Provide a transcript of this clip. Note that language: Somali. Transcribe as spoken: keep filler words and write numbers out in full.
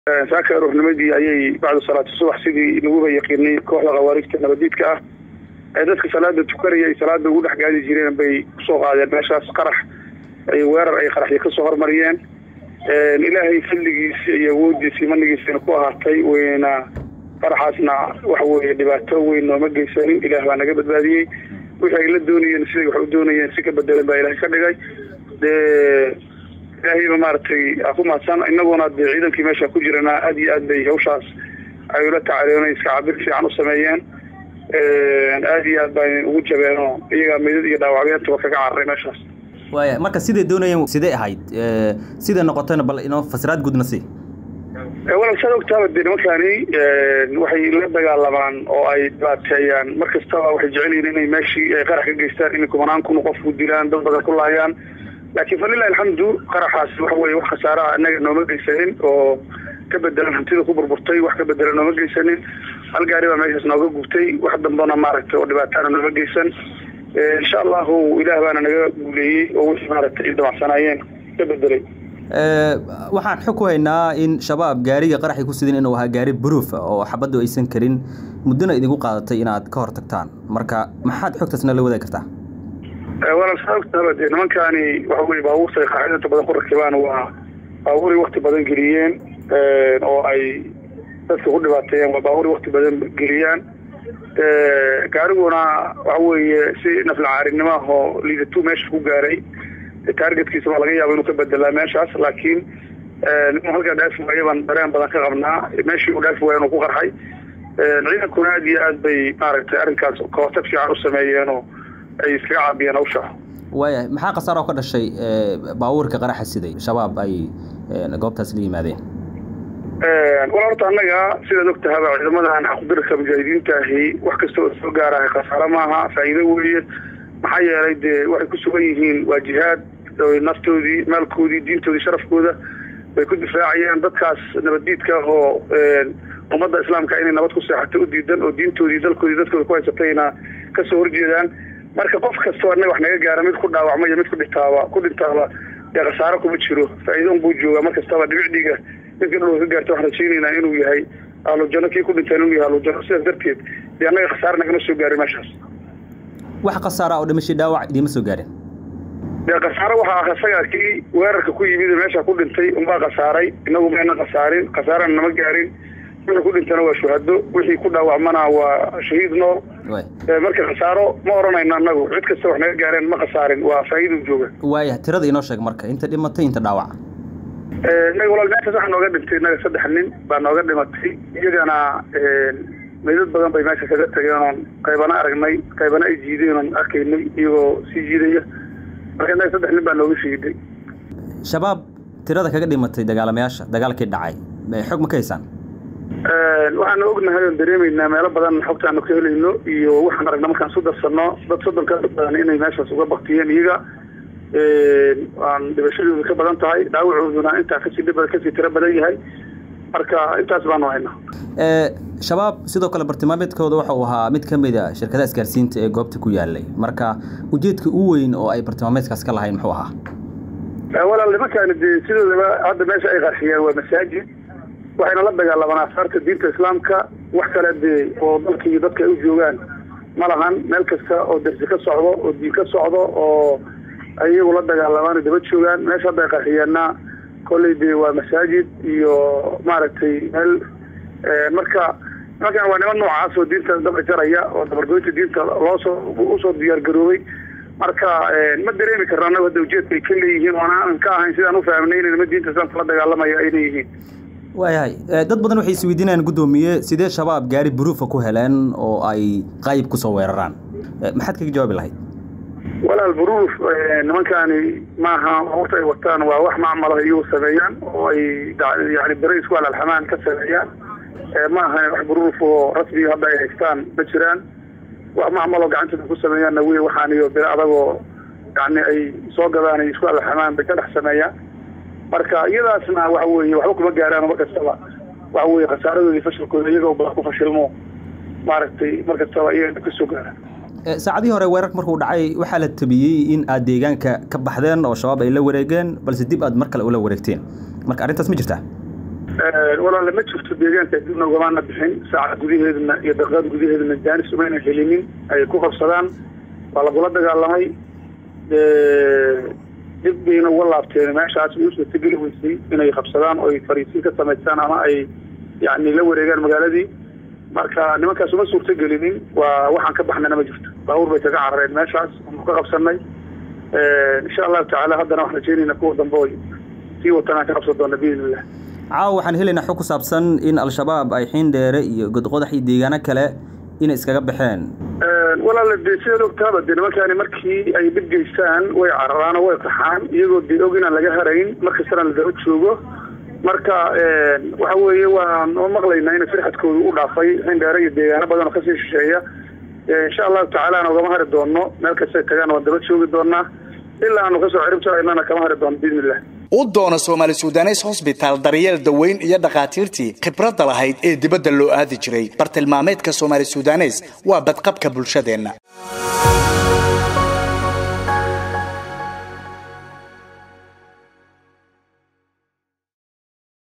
saaka ruuxnimadii ayay bacda salaatu subax sidii lagu yaqiinay kooxda qawaariijta nabadiidka ah ay dadka salaada tukanayay salaada ugu dhex gaadi jireen bay soo qaadeen meeshaas qarax ay weerar ay qaraxyo ka soo hormariyeen ilaahay fadligiisa iyo awoodiisa manigiisana ku ahaatay weyna qaraxaasna wax weeye dhibaato weyn nooma geysanin ilaah baa naga badbaadiyey wixii ay la doonayeen sidii wax u doonayeen si ka bedelan baa ilaahay ka dhigay ilaahay ma maartay aku mahadsan inaguna dee ciidankii meesha ku jirana aad iyo aad bay hawshaas ay ula tacaaleenay iska cabir fiican u sameeyeen aad iyo aad baan ugu jabeeno iyaga meedad iyo dhaawacyeentaba kaga cararay meeshaas waaya marka sidee doonayeen sidee ahayd sidee noqotayna bal inoo fasiraad gudna si walaal sad ogtaaba dee nimankani waxay la dagaalamaan oo ay dhibaateeyaan markastaba waxay jecel yihiin inay meeshii ay qarax ka geystaan inay kumanaan kun qof ku dilaan dad badan ku laayaan laakiin falilah alxamdu qaraxaas waxa weeye wax khasaara anaga nooma geysanin oo ka bedelan hantida ku burburtay wax ka bedelan nooma geysanin hal gaari baa meeshaas nooga gubtay wax dambana maaragtay oo dhibaatana nooma geysan insha allahu ilaah baana naga guuleeyey oo wixii maaragtay damacsanaayeen ka bedelay waxaan xog ku haynaa in shabaab gaariga qaraxi ku sidin inuu ahaa gaari buruuf oo xabaddu aysan karin muddana idinku qaadatay inaad ka hor tagtaan marka maxaad xogtaasna la wadaagi kartaa walaal sababta dee nimankani waxa weeye baabuurta ay qaacidada badan ku rakibaan waa baabuuray waqti badan geliyeen oo ay dadka ku dhibaateeyeen waa baabuuray waqti badan geliyaan gaariguna waxa weeye si naflacaarinimo ah oo liidatuu meesha ku gaaray taargetkiisa waa laga yaaba inuu ka bedelaa meeshaas laakiin inuu halkaa dhaafi waayo baan dareen badan ka qabnaa meeshii uu dhaafi waayo inuu ku qarxay ciidankuna aad iyo aad bay maaragtay arrinkaas kahortag fiican u sameeyeenoo ay iskaga caabiyeen hawsha waaya maxaa khasaaro ka dhashay baabuurka qaraxa siday shabaab ay goobtaas la yimaadeen wala horta annaga sidaad ogtahaba ciidamadan xaqdirka mujaahidiinta ahi wax kasta oo soo gaarahay khasaaro maaha faa'iido weeye maxaa yeelay dee waxay ku sugan yihiin waa jihaad naftoodii maalkoodii diintoodii sharafkooda bay ku difaacayaan dadkaas nabaddiidka oo ummadda islaamka inay nabad ku seexato u diidan oo diintoodii dalkoodii dadkooda ku haysatayna ka soo horjeedaan marka qof kastoo annaga wax naga gaara mid ku dhaawacma iyo mid ku dhintaaba ku dhintaaba dee khasaaro kuma jiro faa'iido unbuu joogaa mar kastaba dhibic dhiiga midka dhulka ka gaarta waxaan rajaynaynaa inuu yahay ahlujanno kii ku dhintaan inuu yahay ahlujanno sidaas darteed dee annaga khasaaro nagama soo gaarin meeshaas wax khasaara oo dhimashay dhaawac idiima soo gaarin dee khasaaro waxaa isaga kii weerarka ku yimid meesha ku dhintay unbaa khasaaray inagu mayna khasaarin khasaarana nama gaarin wixii ku dhintana waa shuhado wixii ku dhaawacmana waa shahiid nool marka khasaaro ma oranayno annagu cid kasta wax naga gaareen ma khasaarin waa faa'iido jooga waaya tirada inoo sheeg marka inta dhimatay inta dhaawaca inaga walaal meeshaas waxaa nooga dhintay inaga saddex nin baa nooga dhimatay iyagana meydad badan bay meesha kaga tageen oon qaybana aragnay qaybana ay jiideen oon arkaynay iyagoo sii jiidaya marka inaga saddex nin baa nooga shiiday shabaab tirada kaga dhimatay dagaalamayaasha dagaalkii dhacay xog ma ka haysaan waxaanu ognahay oon dareemaynaa meelo badan xogtaanu ka helayno iyo waxaan aragna markaan su darsanno dad soddon ka badan inay meeshaas uga baktiyeen iyaga aan dhibashadooda ka badan tahay dhaawacooduna intaa kasii dhib kasii tiro badan yahay marka intaas baanu haynaa shabaab sidoo kale bartilmaameedkooda waxa uu ahaa mid ka mid a shirkadaha isgaarsiinta ee goobta ku yaalay marka ujeedka u weyn oo ay bartilmaameedkaas ka lahayn muxuu ahaa walaal nimankaani dee sidoodaba hadda meesha ay qarxiyeen waa masaajid waxayna la dagaalamaan asaarta diinta islaamka wax kale dee oo dalka iyo dadka ay u joogaan ma lahan meel kasta oo darsi ka socdo oo diin ka socdo oo ayagu la dagaalamaan daba joogaan meesha hadda ay qarxiyeenna kolley dee waa masaajid iyo maaragtay meel marka nimankan waa niman noocaas oo diinta daba jaraya oo dabargoynta diinta loosoo usoo diyaargaroobay marka ma dareemi karna annagu hadda ujeedka ay ka leeyihiin oon aan ka ahayn sidaan u fahmnay inay nima diinta islaamka la dagaalamaya aynay yihiin waayahay dad badan waxay isweydiinayaan guddoomiye sidee shabaab gaari buruufa ku heleen oo ay qayb kusoo weeraraan maxaad kaga jawaabi lahayd walaal buruuf nimankaani maaha horta ay wataan waa wax macmalaha iyagu sameeyaan oo ay yani bere isku alalxamaan ka sameeyaan ma aha wax buruuf oo rasmiga hadda ay haystaan ma jiraan wax macmaloo gacantooda ku sameeyaanna wey waxaan iyo bere adagoo yani ay soo gadaan ay isku alalxamaan bay ka dhex sameeyaan marka iyadaasna waxa weeye waxba kuma gaaraan mar kastaba waxa weeye khasaaradoodii fashilkooda iyagoo badan ku fashilmo maaragtay mar kastaba iyaga ka soo gaaraan saacadihii hore weerarka markuu dhacay waxaa la tabiyey in aad deegaanka ka baxdeen oo shabaab ay la wareegeen balse dib aad mar kale ula wareegteen marka arrintaas ma jirtaa walaal ma jirto deegaanka dibna ugamaana bixin saacad gudaheedna iyo daqiiqad gudaheedna jaanis umayna helinin ay ku qabsadaan waa lagula dagaalamay dib bayna uga laabteen meeshaas u suurtageli weysay inay qabsadaan oo ay fariisiin ka samaystaan ama ay yacni la wareegaan magaaladii marka nimankaas uma suurtagelinin waa waxaan ka baxnana ma jirto baabuur bay kaga carareen meeshaas oo ka qabsanay insha allahu tacaala haddana waxaan rajaynaynaa kuwa dambe oy sii watanaan ka qabsan doona biidnillah caawa waxaan helaynaa xog ku saabsan in al-shabaab ay xiindheere iyo godqodax iyo deegaano kale inay iskaga baxeen walaal dee sidaad ogtaaba dee nimankaani markii ay dhib geystaan way cararaan oo way qaxaan iyagoo dee og inaan laga harayn markastana la daba joogo marka waxa weeye waan oo maqlaynaa in firxadkooda u dhaafay xiindheere iyo deegaano badan oo kasii shisheeya insha allahu tacaala aan ugama hari doono meel kastay tagaan waan daba joogi doonaa ilaa aanu kasoo ciribtaynana kama hari doono biidnillah u doono Soomaali Suudaneys Hospital daryeel daweyn iyo dhaqaatiirtii khibradda lahayd ee dibadda loo aadi jiray bartilmaameedka Soomaali Suudaneys waa badqabka bulshadeena.